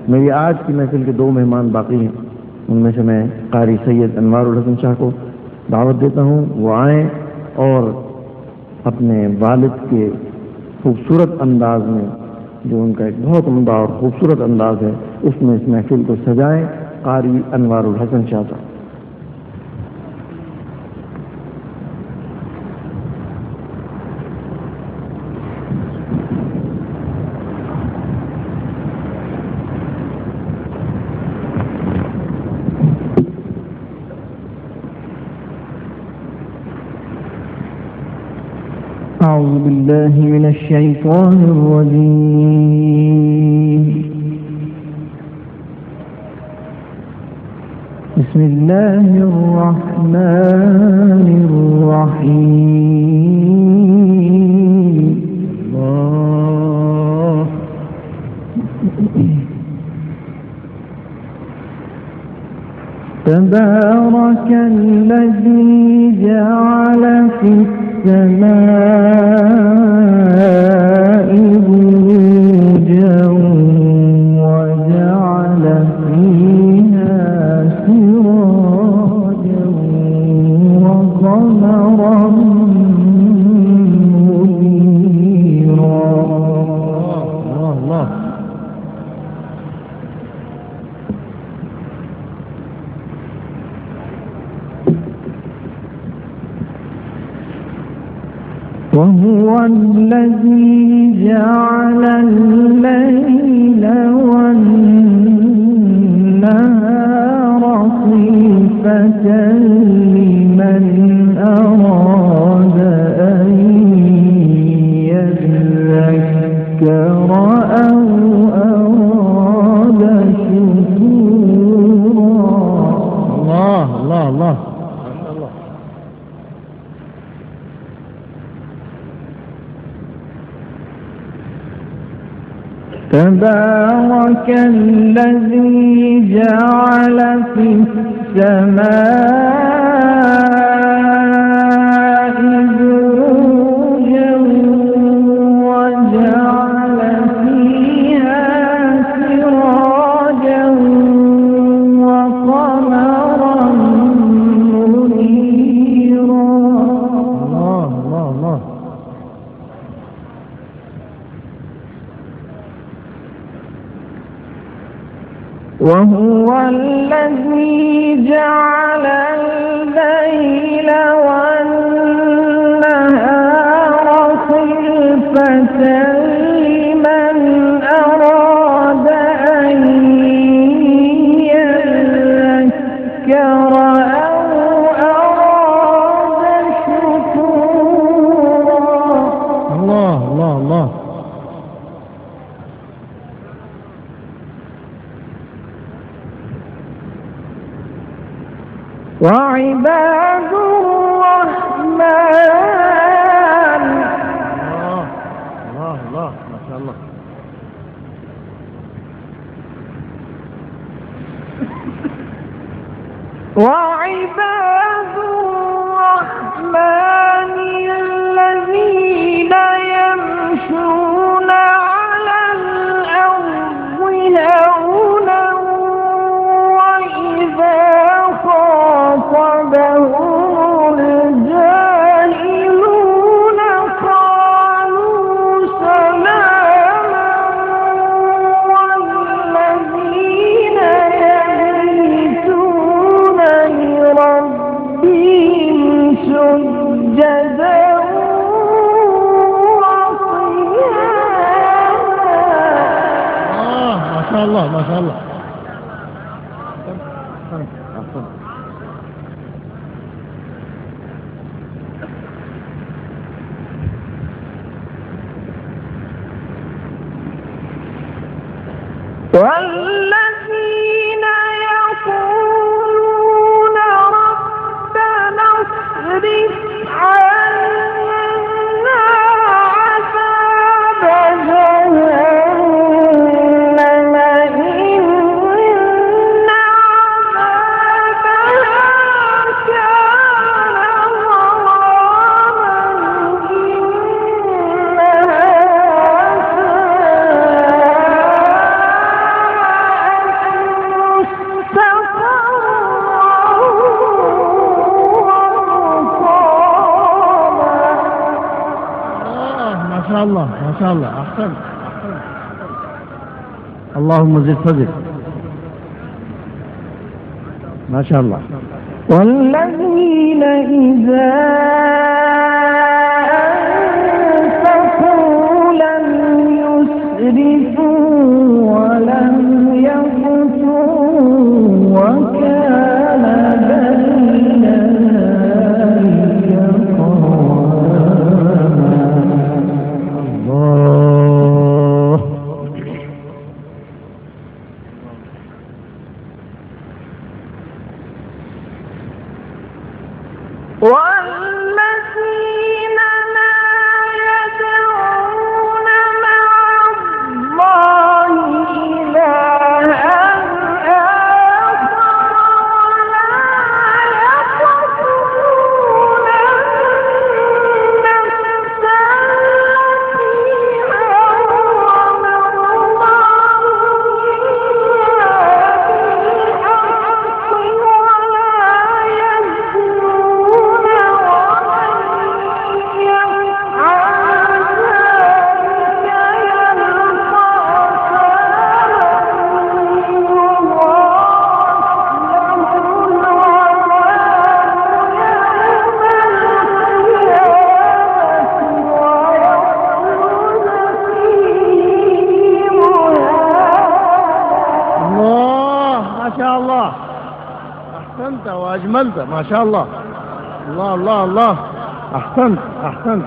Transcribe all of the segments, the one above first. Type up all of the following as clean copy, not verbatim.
मेरी आज की महफिल के 2 मेहमान बाकी हैं, उनमें से मैं कारी सैयद अनवारुल हसन शाह को दावत देता हूँ, वो आएँ और अपने वालिद के खूबसूरत अंदाज में, जो उनका एक बहुत उम्दा और खूबसूरत अंदाज है, उसमें इस महफिल को सजाएं। कारी अनवारुल हसन शाह साहब। أعوذ بالله من الشيطان الرجيم. بسم الله الرحمن الرحيم. الله. تبارك الذي جعل في السماء بروجا وجعل فيها سراجا وقمرا منيرا. الله. وهو الذي جعل الليل والنهار خلفة لمن أراد أن يذكر أو أراد شكورا. الله الله الله. تبارك الذي جعل في السماء بروجا وجعل فيها سراجا وقمرا منيرا. الله الله الله. وهو الذي جعل الليل والنهار خلفة لمن أراد أن يذكر أو أراد شكورا. الله الله الله. وعباد الرحمن. الله الله الله. ما شاء الله. وعباد الرحمن الذين يمشون على الأرض هونا وإذا خاطبهم الجاهلون قالوا سلاما. والذين يبيتون لربهم سجدا وقياما. ما شاء الله ما شاء الله. والذين يقولون ربنا اصرف عنا عذاب جهنم إن عذابها كان غراما إنها شاء الله ما شاء الله، أحسن. اللهم زد فزد. ما شاء الله. والذين إذا أنفقوا لم يسرفوا ولم يقتروا وكان بين ذلك الله. والذين لا يدعون مع الله إلها آخر ولا يقتلون النفس التي حرم الله إلا بالحق ولا يزنون الله ما شاء الله، أحسنت وأجملت. ما شاء الله. الله الله الله. أحسنت أحسنت.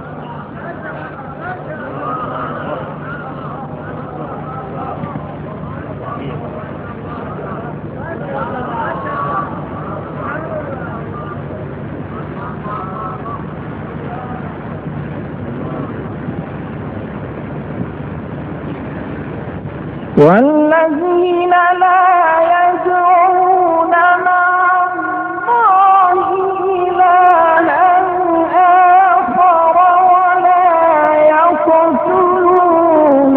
والذين لا يدعون مع الله إلها آخر ولا يقتلون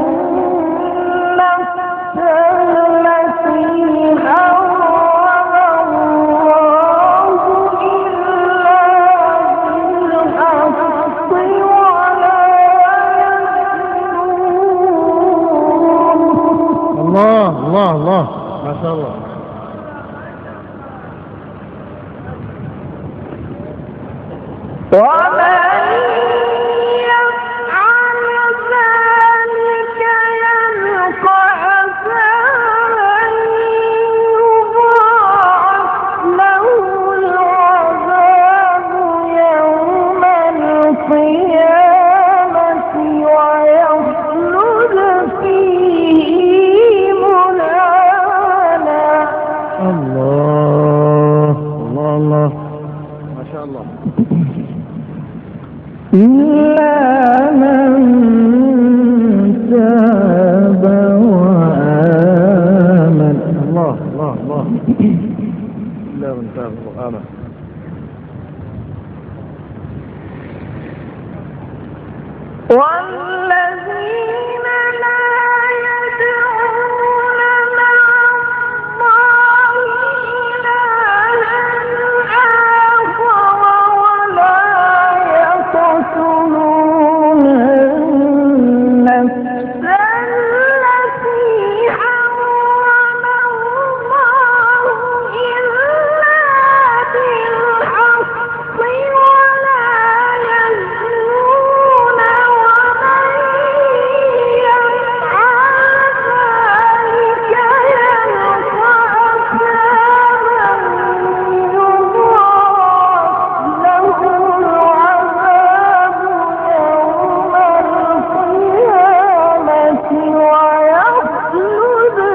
النفس التي حرم الله إلا بالحق ولا يزنون. الله الله الله. ما شاء الله. ومن يفعل ذلك يلقى أثاما يضاعف له العذاب يوم القيامة ويخلد فيه مهانا. الله الله الله. ما شاء الله. إلا من تاب وآمن. الله الله الله. إلا من تاب وآمن. والذين لا يدعون مع الله إلها آخر ولا يقتلون النفس التي حرم الله إلا بالحق ولا يزنون ومن يفعل ذلك يلقى أثاما يضاعف له العذاب يوم القيامة ويخلد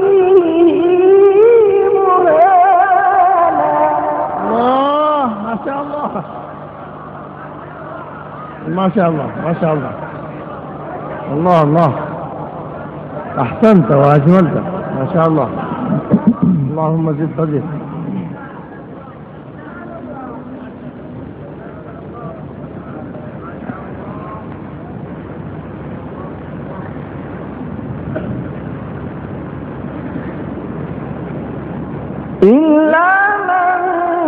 فيه مهانا. الله ما شاء الله. ما شاء الله ما شاء الله. الله الله. أحسنت وأجملت. ما شاء الله. اللهم زد فزد. إلا من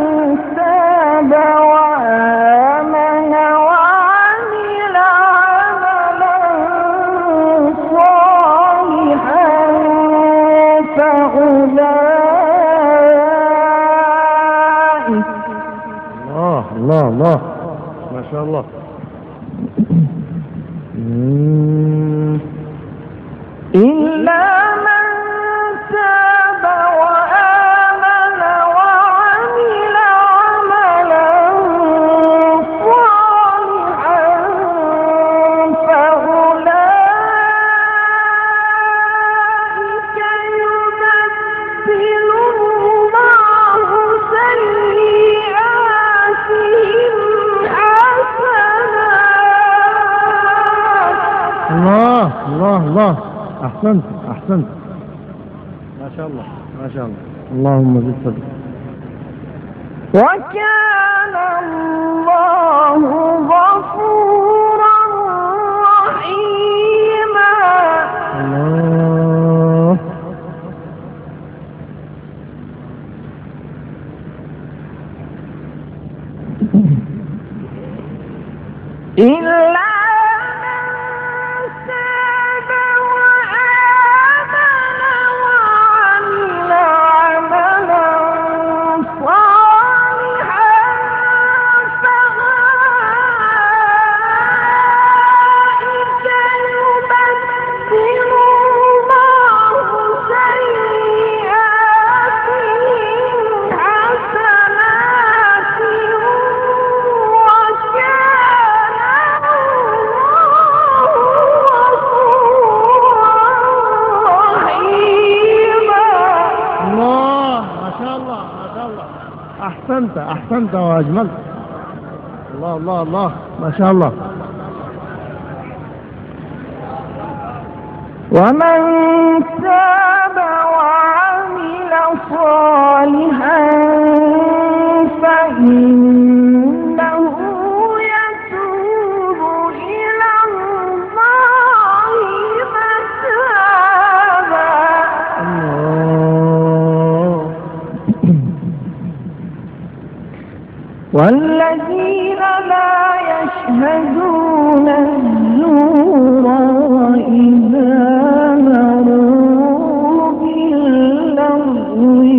تاب وآمن وعمل فأولئك الله الله الله ما شاء الله. إلا من تاب وآمن وعمل عملا صالحا فأولئك يبدل الله سيئاتهم حسنات. الله الله الله أحسنت أحسنت ما شاء الله ما شاء الله. اللهم زد صدق. وكان الله غفورا رحيما. الله. إلا أحسنت أحسنت وأجملت. الله الله الله ما شاء الله. ومن تاب وعمل صالحا فإنه يتوب إلى الله متابا. والذين لا يشهدون الزور وإذا مروا باللغو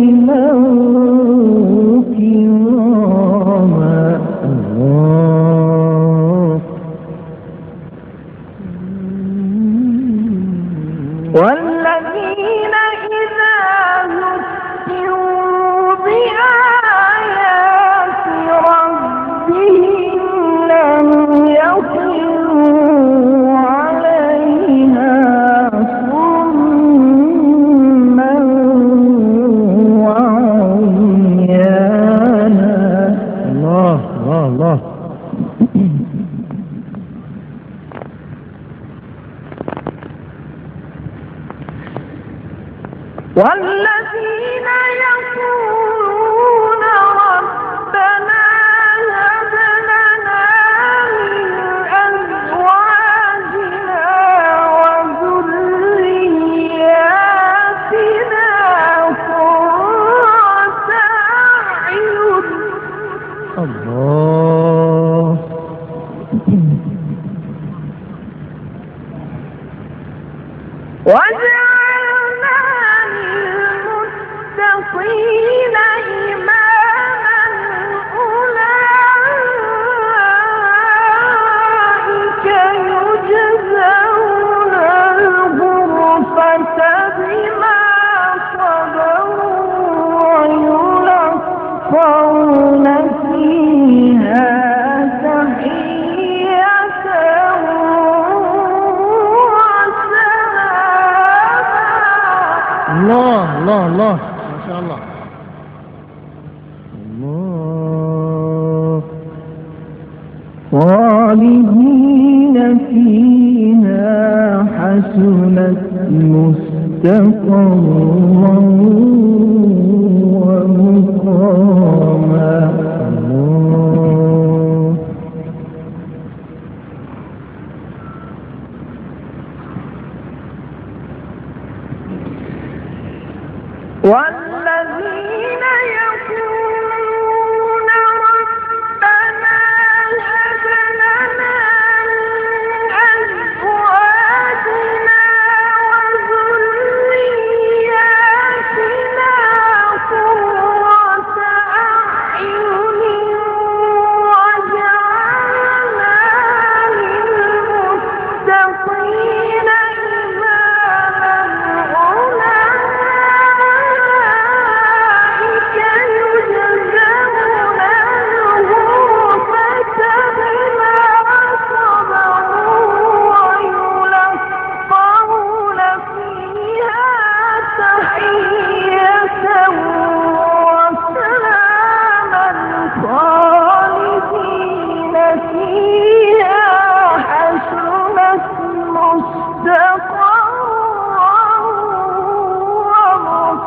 مروا كراما. والذين إذا ذكروا بآيات ربهم لم يخروا عليها صما وعميانا. الله الله الله. والذين يقولون ربنا هب لنا من أزواجنا وذرياتنا قرة أعين. الله. وجعلنا للمتقين إماما. أولئك يجزون الغرفة بما صبروا ويلقون فيها تحية الله الله الله ما شاء الله. الله. خالدين فيها حسنت مستقرا ومقاما. الله. والذين يقولون ربنا هب لنا من أزواجنا وذرياتنا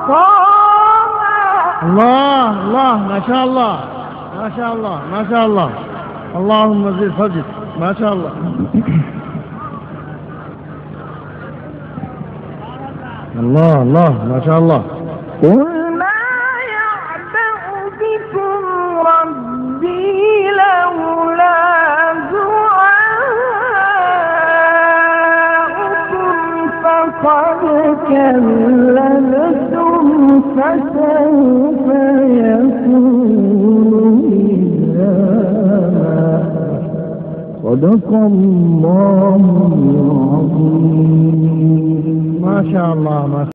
الله الله ما شاء الله ما شاء الله ما شاء الله. اللهم زد فجد ما شاء الله. الله الله ما شاء الله. قل ما يعبأ بكم ربي لولا دعاؤكم فقد كذبتم فسوف يكون لزاما. صدق الله العظيم. ما شاء الله ما